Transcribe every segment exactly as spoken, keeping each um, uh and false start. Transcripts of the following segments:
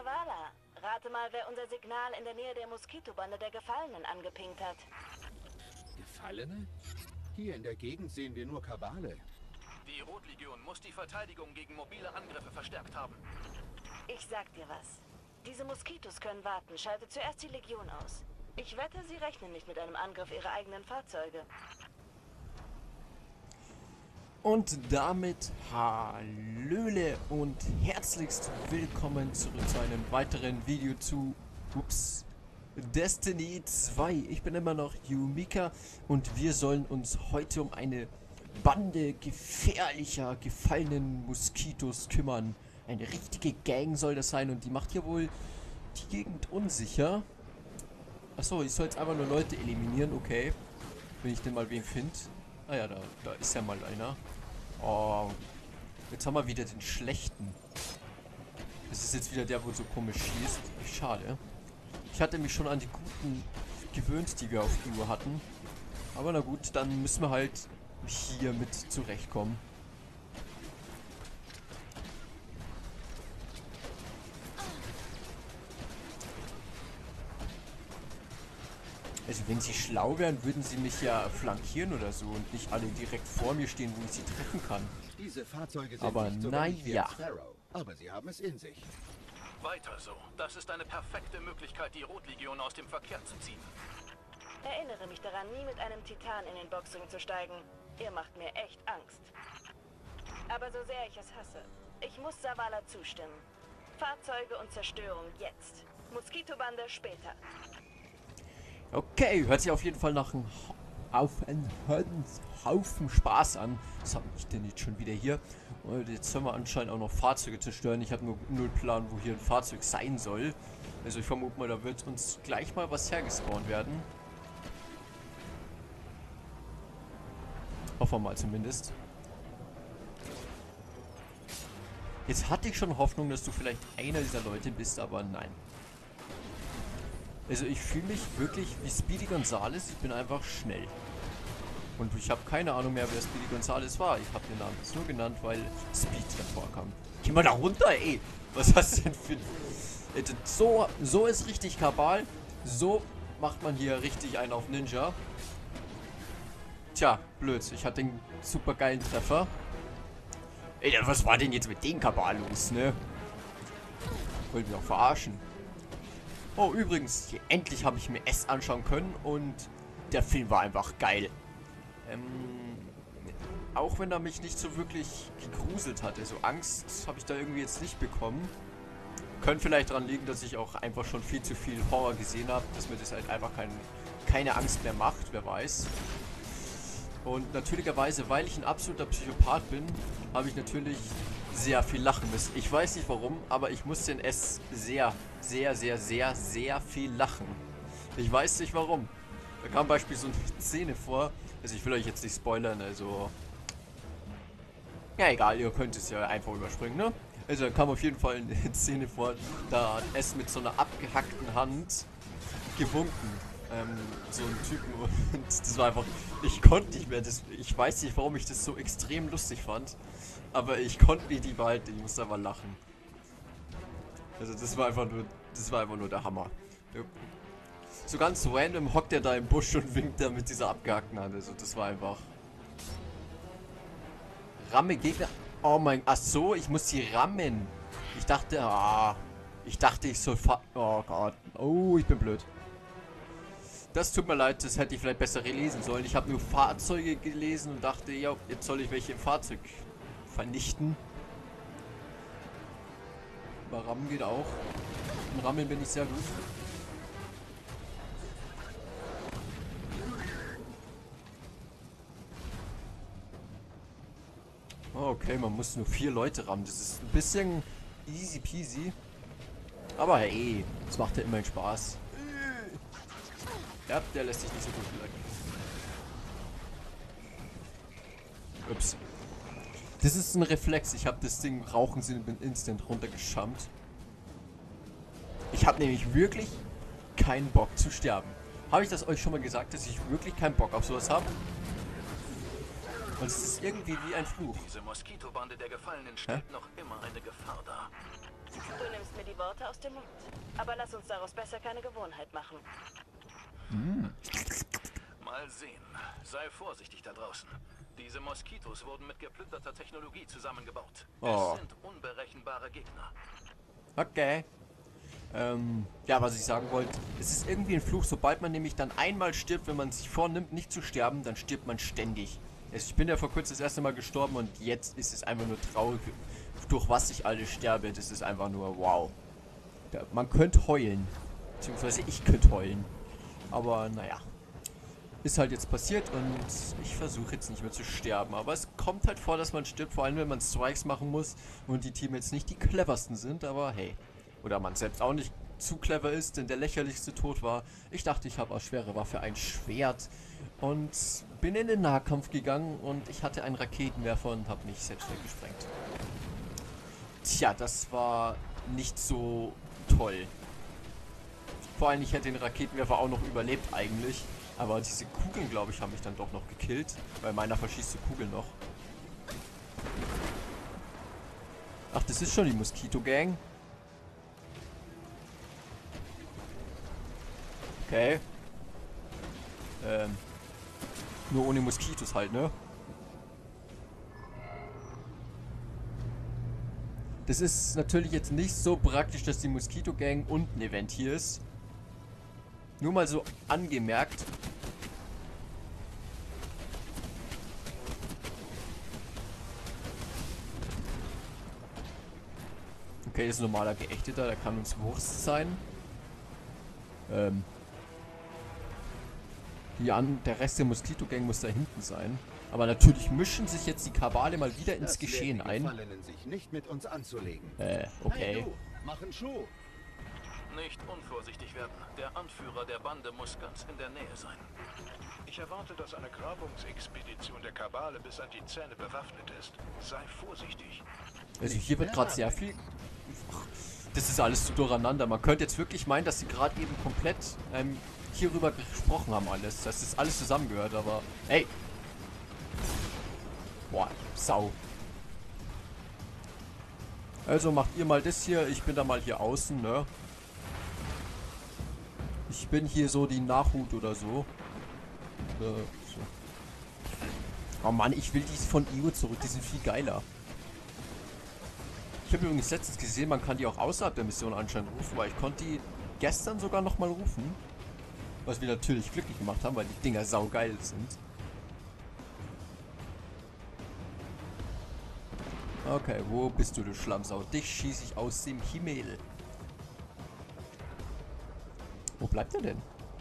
Zavala. Rate mal, wer unser Signal in der Nähe der Moskitobande der Gefallenen angepinkt hat. Gefallene? Hier in der Gegend sehen wir nur Kabale. Die Rotlegion muss die Verteidigung gegen mobile Angriffe verstärkt haben. Ich sag dir was. Diese Moskitos können warten. Schalte zuerst die Legion aus. Ich wette, sie rechnen nicht mit einem Angriff ihrer eigenen Fahrzeuge. Und damit Hallöle und herzlichst willkommen zurück zu einem weiteren Video zu ups, Destiny zwei. Ich bin immer noch Yumika und wir sollen uns heute um eine Bande gefährlicher, gefallenen Moskitos kümmern. Eine richtige Gang soll das sein und die macht hier wohl die Gegend unsicher. Achso, ich soll jetzt einfach nur Leute eliminieren, okay. Wenn ich denn mal wen finde. Ah ja, da, da ist ja mal einer. Oh, jetzt haben wir wieder den schlechten. Das ist jetzt wieder der, wo so komisch schießt. Schade. Ich hatte mich schon an die guten gewöhnt, die wir auf die Uhr hatten. Aber na gut, dann müssen wir halt hier mit zurechtkommen. Also wenn sie schlau wären, würden sie mich ja flankieren oder so und nicht alle direkt vor mir stehen, wo ich sie treffen kann. Diese Fahrzeuge sind Aber nicht so na wenig wie ja. ein Sparrow, aber sie haben es in sich. Weiter so. Das ist eine perfekte Möglichkeit, die Rotlegion aus dem Verkehr zu ziehen. Erinnere mich daran, nie mit einem Titan in den Boxring zu steigen. Ihr macht mir echt Angst. Aber so sehr ich es hasse, ich muss Zavala zustimmen. Fahrzeuge und Zerstörung jetzt. Moskitobande später. Okay, hört sich auf jeden Fall nach einem Haufen, Haufen Spaß an. Was habe ich denn jetzt schon wieder hier? Und jetzt sollen wir anscheinend auch noch Fahrzeuge zerstören. Ich habe nur null Plan, wo hier ein Fahrzeug sein soll. Also ich vermute mal, da wird uns gleich mal was hergespawnt werden. Hoffen wir mal zumindest. Jetzt hatte ich schon Hoffnung, dass du vielleicht einer dieser Leute bist, aber nein. Also ich fühle mich wirklich wie Speedy Gonzales, ich bin einfach schnell. Und ich habe keine Ahnung mehr, wer Speedy Gonzales war. Ich habe den Namen jetzt nur genannt, weil Speed davor kam. Geh mal da runter, ey! Was hast du denn für... So, so ist richtig Kabal. So macht man hier richtig einen auf Ninja. Tja, blöd. Ich hatte den super geilen Treffer. Ey, was war denn jetzt mit dem Kabal los, ne? Wollt mich auch verarschen. Oh, übrigens, hier, endlich habe ich mir S anschauen können und der Film war einfach geil. Ähm, auch wenn er mich nicht so wirklich gegruselt hatte. So Angst habe ich da irgendwie jetzt nicht bekommen. Könnte vielleicht daran liegen, dass ich auch einfach schon viel zu viel Horror gesehen habe, dass mir das halt einfach kein, keine Angst mehr macht, wer weiß. Und natürlicherweise, weil ich ein absoluter Psychopath bin, habe ich natürlich sehr viel lachen müssen. Ich weiß nicht warum, aber ich musste in S sehr, sehr, sehr, sehr, sehr viel lachen. Ich weiß nicht warum. Da kam beispielsweise so eine Szene vor. Also ich will euch jetzt nicht spoilern, also... Ja egal, ihr könnt es ja einfach überspringen, ne? Also da kam auf jeden Fall eine Szene vor, da hat S mit so einer abgehackten Hand gewunken. Ähm, so einen Typen und das war einfach... Ich konnte nicht mehr, das, ich weiß nicht, warum ich das so extrem lustig fand. Aber ich konnte nicht die Wahrheit, ich musste aber lachen. Also das war einfach nur, das war einfach nur der Hammer. So ganz random hockt er da im Busch und winkt da mit dieser abgehackten Hand. Also das war einfach... Ramme Gegner... Oh mein... Ach so, ich muss sie rammen. Ich dachte, ah... Ich dachte, ich soll fa... Oh Gott. Oh, ich bin blöd. Das tut mir leid, das hätte ich vielleicht besser lesen sollen. Ich habe nur Fahrzeuge gelesen und dachte, ja, jetzt soll ich welche im Fahrzeug vernichten. Aber Rammen geht auch. Im Rammen bin ich sehr gut. Okay, man muss nur vier Leute rammen. Das ist ein bisschen easy peasy. Aber hey, es macht ja immerhin Spaß. Ja, der lässt sich nicht so gut lecken. Ups. Das ist ein Reflex. Ich habe das Ding rauchen sie instant runtergeschammt. Ich habe nämlich wirklich keinen Bock zu sterben. Habe ich das euch schon mal gesagt, dass ich wirklich keinen Bock auf sowas habe? Und es ist irgendwie wie ein Fluch. Diese Moskitobande der Gefallenen stellt noch immer eine Gefahr dar. Du nimmst mir die Worte Worte aus dem Mund. Aber lass uns daraus besser keine Gewohnheit machen. Mal sehen. Sei vorsichtig da draußen. Diese Moskitos wurden mit geplünderter Technologie zusammengebaut. Oh. Es sind unberechenbare Gegner. Okay. Ähm, ja, was ich sagen wollte, es ist irgendwie ein Fluch, sobald man nämlich dann einmal stirbt, wenn man sich vornimmt, nicht zu sterben, dann stirbt man ständig. Also ich bin ja vor kurzem das erste Mal gestorben und jetzt ist es einfach nur traurig, durch was ich alles sterbe. Das ist einfach nur wow. Da, man könnte heulen. Beziehungsweise ich könnte heulen. Aber naja. Ist halt jetzt passiert und ich versuche jetzt nicht mehr zu sterben. Aber es kommt halt vor, dass man stirbt, vor allem wenn man Strikes machen muss und die Teammates nicht die cleversten sind, aber hey. Oder man selbst auch nicht zu clever ist, denn der lächerlichste Tod war, ich dachte, ich habe als schwere Waffe ein Schwert und bin in den Nahkampf gegangen und ich hatte einen Raketenwerfer und habe mich selbst weggesprengt. Tja, das war nicht so toll. Vor allem, ich hätte den Raketenwerfer auch noch überlebt eigentlich. Aber diese Kugeln, glaube ich, haben mich dann doch noch gekillt. Weil meiner verschießt die Kugel noch. Ach, das ist schon die Moskito-Gang. Okay. Ähm. Nur ohne Moskitos halt, ne? Das ist natürlich jetzt nicht so praktisch, dass die Moskito-Gang und ein Event hier ist. Nur mal so angemerkt. Okay, das ist ein normaler Geächteter, der kann uns Wurst sein. Ähm. Die an, der Rest der Moskito-Gang muss da hinten sein. Aber natürlich mischen sich jetzt die Kabale mal wieder ins Das Geschehen werden die ein. Gefallenen sich nicht mit uns anzulegen. Äh, okay. Hey, du, mach einen Schuh. Nicht unvorsichtig werden. Der Anführer der Bande muss ganz in der Nähe sein. Ich erwarte, dass eine Grabungsexpedition der Kabale bis an die Zähne bewaffnet ist. Sei vorsichtig. Also hier wird gerade sehr viel... Das ist alles zu durcheinander. Man könnte jetzt wirklich meinen, dass sie gerade eben komplett ähm, hierüber gesprochen haben alles. Dass das alles zusammengehört, aber... Ey! Boah, Sau. Also macht ihr mal das hier. Ich bin da mal hier außen, ne? Ich bin hier so die Nachhut oder so. Äh, so. Oh Mann, ich will die von I O zurück. Die sind viel geiler. Ich habe übrigens letztens gesehen, man kann die auch außerhalb der Mission anscheinend rufen, weil ich konnte die gestern sogar nochmal rufen. Was wir natürlich glücklich gemacht haben, weil die Dinger saugeil sind. Okay, wo bist du, du Schlammsau? Dich schieße ich aus dem Himmel. Wo bleibt er denn?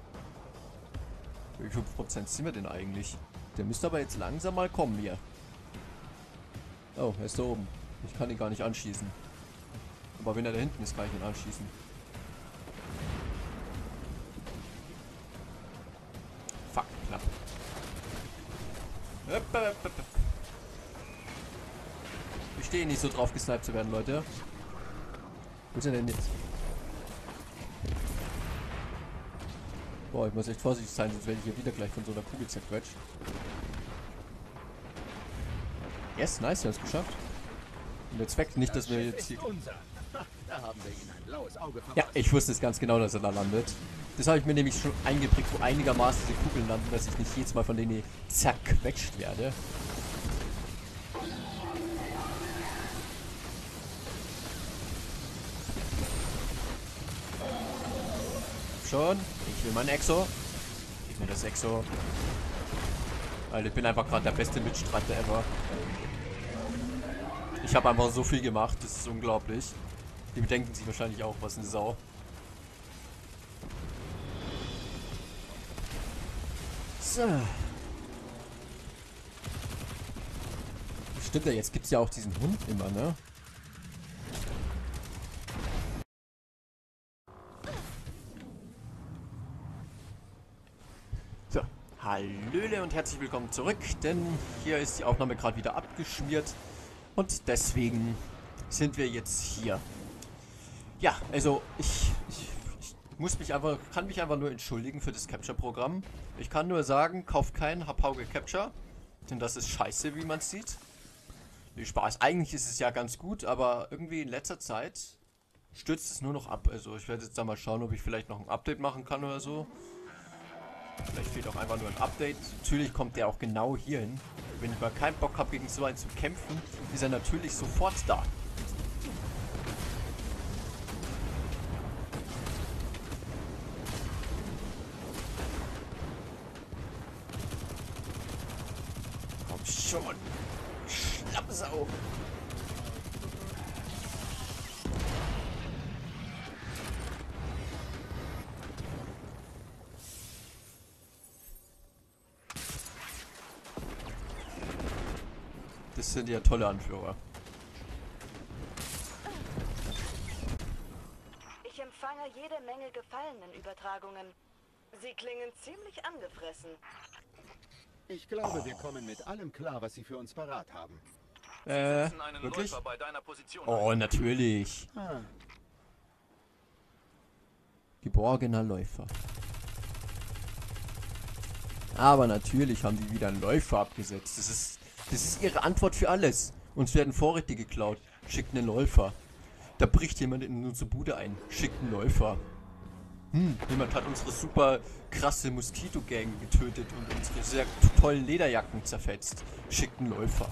Wie viel Prozent sind wir denn eigentlich? Der müsste aber jetzt langsam mal kommen hier. Oh, er ist da oben. Ich kann ihn gar nicht anschießen. Aber wenn er da hinten ist, kann ich ihn anschießen. Fuck, knapp. Ich stehe nicht so drauf, gesniped zu werden, Leute. Wo ist er denn jetzt? Boah, ich muss echt vorsichtig sein, sonst werde ich hier wieder gleich von so einer Kugel zerquetscht. Yes, nice, wir haben es geschafft. Und jetzt weg, nicht, dass wir jetzt hier... Da haben wir ihn ein blaues Auge verpasst. Ja, ich wusste es ganz genau, dass er da landet. Das habe ich mir nämlich schon eingeprägt, wo einigermaßen diese Kugeln landen, dass ich nicht jedes Mal von denen zerquetscht werde. Schon. Ich will mein Exo. Gib mir das Exo. Alter, ich bin einfach gerade der beste Mitstreiter ever. Ich habe einfach so viel gemacht, das ist unglaublich. Die bedenken sich wahrscheinlich auch, was eine Sau. So. Stimmt ja, jetzt gibt es ja auch diesen Hund immer, ne? So, hallöle und herzlich willkommen zurück, denn hier ist die Aufnahme gerade wieder abgeschmiert und deswegen sind wir jetzt hier. Ja, also ich, ich, ich muss mich einfach, kann mich einfach nur entschuldigen für das Capture-Programm. Ich kann nur sagen, kauft kein Hapauge Capture, denn das ist scheiße, wie man sieht. Nee, Spaß. Eigentlich ist es ja ganz gut, aber irgendwie in letzter Zeit stürzt es nur noch ab. Also ich werde jetzt da mal schauen, ob ich vielleicht noch ein Update machen kann oder so. Vielleicht fehlt auch einfach nur ein Update. Natürlich kommt der auch genau hier hin. Wenn ich mal keinen Bock habe, gegen so einen zu kämpfen, ist er natürlich sofort da. Komm schon. Schlappsau. Das sind ja tolle Anführer. Ich empfange jede Menge Gefallenenübertragungen. Sie klingen ziemlich angefressen. Ich glaube, wir kommen mit allem klar, was Sie für uns parat haben. Äh, Setzen einen wirklich? Läufer bei deiner Position Oh, ein. natürlich. Ah, Geborgener Läufer. Aber natürlich haben die wieder einen Läufer abgesetzt. Das ist, das ist ihre Antwort für alles. Uns werden Vorräte geklaut. Schickt einen Läufer. Da bricht jemand in unsere Bude ein. Schickt einen Läufer. Hm, jemand hat unsere super krasse Moskito-Gang getötet und unsere sehr tollen Lederjacken zerfetzt. Schickt einen Läufer.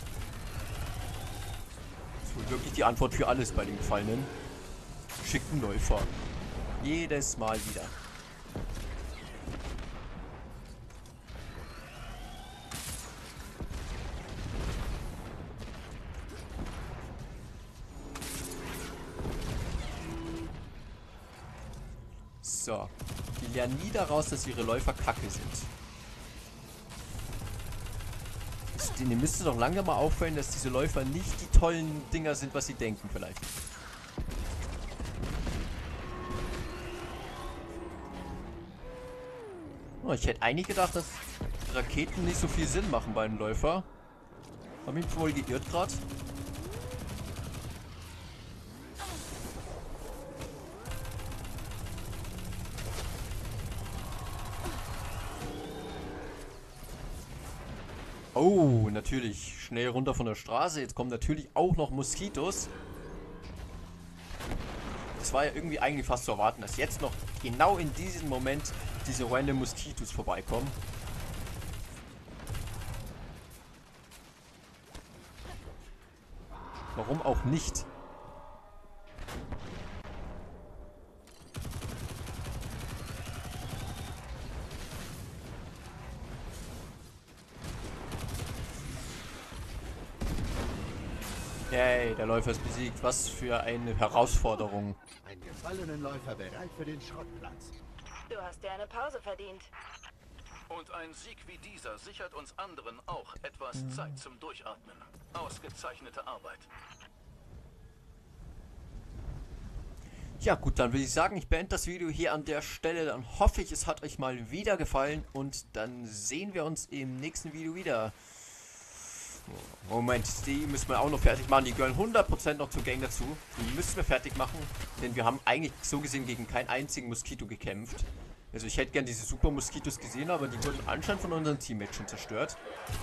Das ist wohl wirklich die Antwort für alles bei den Gefallenen. Schickt einen Läufer. Jedes Mal wieder. So. Die lernen nie daraus, dass ihre Läufer kacke sind. Das- Denen müsste doch lange mal auffallen, dass diese Läufer nicht die tollen Dinger sind, was sie denken vielleicht. Oh, ich hätte eigentlich gedacht, dass Raketen nicht so viel Sinn machen bei einem Läufer. Hab ich mich wohl geirrt gerade? Oh, natürlich. Schnell runter von der Straße. Jetzt kommen natürlich auch noch Moskitos. Das war ja irgendwie eigentlich fast zu erwarten, dass jetzt noch genau in diesem Moment diese random Moskitos vorbeikommen. Warum auch nicht? Yay, der Läufer ist besiegt. Was für eine Herausforderung. ein gefallenen Läufer bereit für den Schrottplatz. Du hast dir eine Pause verdient. Und ein Sieg wie dieser sichert uns anderen auch etwas Zeit zum Durchatmen. Ausgezeichnete Arbeit. Ja gut, dann würde ich sagen, ich beende das Video hier an der Stelle. Dann hoffe ich, es hat euch mal wieder gefallen. Und dann sehen wir uns im nächsten Video wieder. Moment, die müssen wir auch noch fertig machen. Die gehören hundert Prozent noch zur Gang dazu. Die müssen wir fertig machen. Denn wir haben eigentlich so gesehen gegen keinen einzigen Moskito gekämpft. Also ich hätte gern diese Super Moskitos gesehen, aber die wurden anscheinend von unseren Teammates schon zerstört.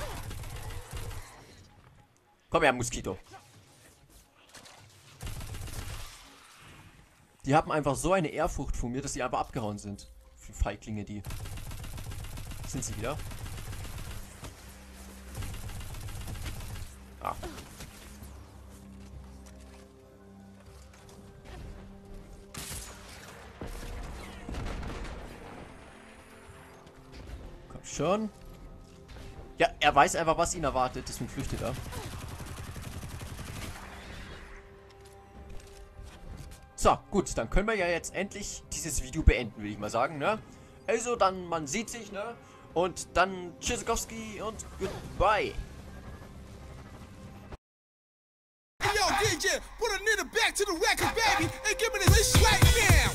Komm her, Moskito. Die haben einfach so eine Ehrfurcht vor mir, dass sie einfach abgehauen sind. Für Feiglinge, die. Sind sie wieder? Ah. Komm schon. Ja, er weiß einfach, was ihn erwartet. Deswegen flüchtet er. So, gut, dann können wir ja jetzt endlich dieses Video beenden, will ich mal sagen, ne? Also, dann, man sieht sich, ne? Und dann Tschüssikowski und goodbye. Yo, D J, put a nigga back to the record, baby, and give me this right now.